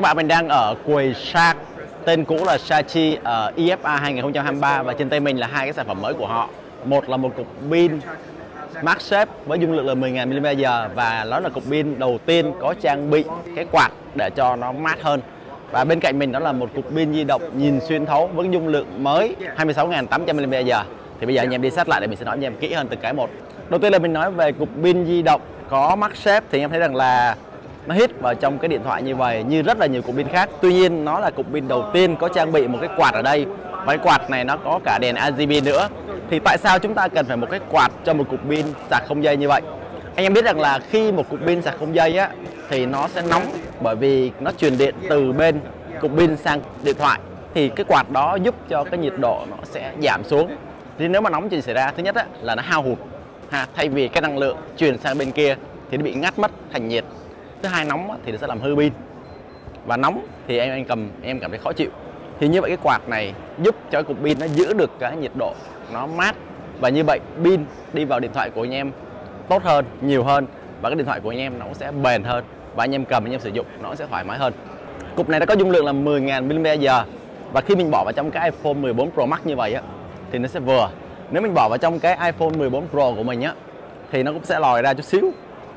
bạn, mình đang ở quầy Shark, tên cũ là Saatchi IFA 2023 và trên tay mình là hai cái sản phẩm mới của họ. Một là một cục pin MagSafe với dung lượng là 10.000 mAh và nó là cục pin đầu tiên có trang bị cái quạt để cho nó mát hơn. Và bên cạnh mình đó là một cục pin di động nhìn xuyên thấu với dung lượng mới 26.800 mAh. Thì bây giờ anh em đi sát lại để mình sẽ nói anh em kỹ hơn từng cái một. Đầu tiên là mình nói về cục pin di động có MagSafe thì anh em thấy rằng là nó hít vào trong cái điện thoại như vậy như rất là nhiều cục pin khác. Tuy nhiên nó là cục pin đầu tiên có trang bị một cái quạt ở đây và cái quạt này nó có cả đèn RGB nữa. Thì tại sao chúng ta cần phải một cái quạt cho một cục pin sạc không dây như vậy? Anh em biết rằng là khi một cục pin sạc không dây á thì nó sẽ nóng bởi vì nó truyền điện từ bên cục pin sang điện thoại, thì cái quạt đó giúp cho cái nhiệt độ nó sẽ giảm xuống. Thì nếu mà nóng thì xảy ra thứ nhất á, là nó hao hụt thay vì cái năng lượng truyền sang bên kia thì nó bị ngắt mất thành nhiệt. Thứ hai, nóng thì nó sẽ làm hư pin và nóng thì em cảm thấy khó chịu. Thì như vậy cái quạt này giúp cho cái cục pin nó giữ được cái nhiệt độ nó mát, và như vậy pin đi vào điện thoại của anh em tốt hơn, nhiều hơn, và cái điện thoại của anh em nó cũng sẽ bền hơn và anh em cầm anh em sử dụng nó sẽ thoải mái hơn. Cục này nó có dung lượng là 10.000 mAh và khi mình bỏ vào trong cái iPhone 14 Pro Max như vậy á thì nó sẽ vừa. Nếu mình bỏ vào trong cái iPhone 14 Pro của mình á thì nó cũng sẽ lòi ra chút xíu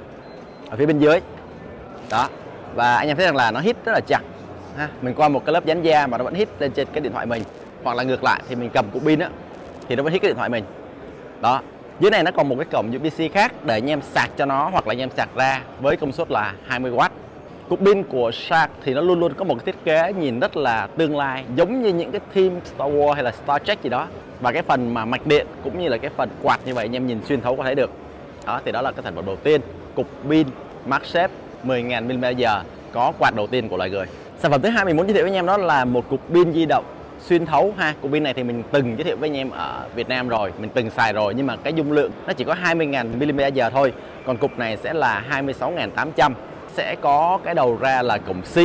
ở phía bên dưới đó, và anh em thấy rằng là nó hít rất là chặt mình qua một cái lớp dán da mà nó vẫn hít lên trên cái điện thoại mình, hoặc là ngược lại thì mình cầm cục pin á thì nó vẫn hít cái điện thoại mình đó. Dưới này nó còn một cái cổng USB-C khác để anh em sạc cho nó, hoặc là anh em sạc ra với công suất là 20W. Cục pin của Shark thì nó luôn luôn có một cái thiết kế nhìn rất là tương lai, giống như những cái theme Star Wars hay là Star Trek gì đó. Và cái phần mà mạch điện cũng như là cái phần quạt như vậy anh em nhìn xuyên thấu có thấy được. Đó thì đó là cái sản phẩm đầu tiên, cục pin MagSafe 10.000 mAh có quạt đầu tiên của loài người. Sản phẩm thứ hai mình muốn giới thiệu với anh em đó là một cục pin di động xuyên thấu Cục pin này thì mình từng giới thiệu với anh em ở Việt Nam rồi, mình từng xài rồi, nhưng mà cái dung lượng nó chỉ có 20.000 mAh thôi. Còn cục này sẽ là 26.800, sẽ có cái đầu ra là cổng C,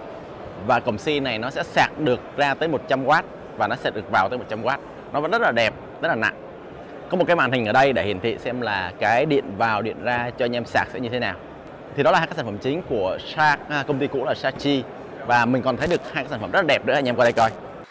và cổng C này nó sẽ sạc được ra tới 100W và nó sẽ được vào tới 100W. Nó vẫn rất là đẹp, rất là nặng. Có một cái màn hình ở đây để hiển thị xem là cái điện vào điện ra cho anh em sạc sẽ như thế nào. Thì đó là hai cái sản phẩm chính của Shark, công ty cũ là Saatchi. Và mình còn thấy được hai cái sản phẩm rất là đẹp nữa, anh em qua đây coi.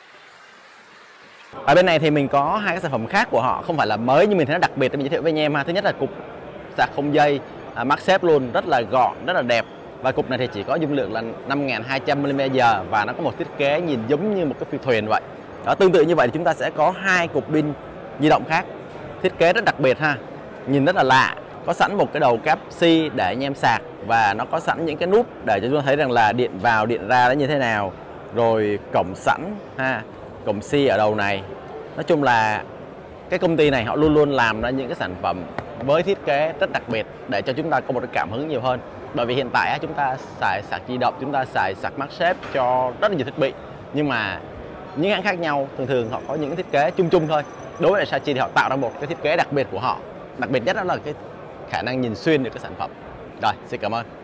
Ở bên này thì mình có hai cái sản phẩm khác của họ, không phải là mới nhưng mình thấy nó đặc biệt để mình giới thiệu với anh em. Thứ nhất là cục sạc không dây MagSafe luôn, rất là gọn, rất là đẹp. Và cục này thì chỉ có dung lượng là 5.200 mAh và nó có một thiết kế nhìn giống như một cái phi thuyền vậy. Đó, tương tự như vậy thì chúng ta sẽ có hai cục pin di động khác, thiết kế rất đặc biệt nhìn rất là lạ. Có sẵn một cái đầu cáp C để anh em sạc và nó có sẵn những cái nút để cho chúng ta thấy rằng là điện vào điện ra nó như thế nào. Rồi cổng sẵn cổng C ở đầu này. Nói chung là cái công ty này họ luôn luôn làm ra những cái sản phẩm với thiết kế rất đặc biệt để cho chúng ta có một cái cảm hứng nhiều hơn. Bởi vì hiện tại chúng ta xài sạc di động, chúng ta xài sạc MagSafe cho rất là nhiều thiết bị, nhưng mà những hãng khác nhau thường họ có những cái thiết kế chung chung thôi. Đối với Saatchi thì họ tạo ra một cái thiết kế đặc biệt của họ. Đặc biệt nhất đó là cái khả năng nhìn xuyên được cái sản phẩm. Rồi, xin cảm ơn.